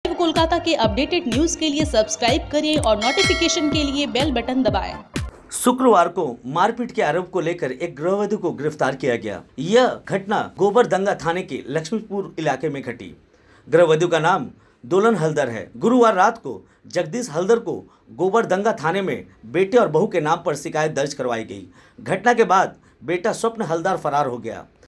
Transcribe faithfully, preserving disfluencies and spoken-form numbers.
कोलकाता के updated news के लिए सब्सक्राइब करें और नोटिफिकेशन के लिए बेल बटन दबाएं। शुक्रवार को मारपीट के आरोप को लेकर एक गृहवधू को गिरफ्तार किया गया। यह घटना गोबरदंगा थाने के लक्ष्मीपुर इलाके में घटी। गृहवधू का नाम दोलन हलदर है। गुरुवार रात को जगदीश हलदर को गोबरदंगा थाने में बेटे और बहू के नाम पर शिकायत दर्ज करवाई गई। घटना के बाद बेटा स्वप्न हलदर फरार हो गया।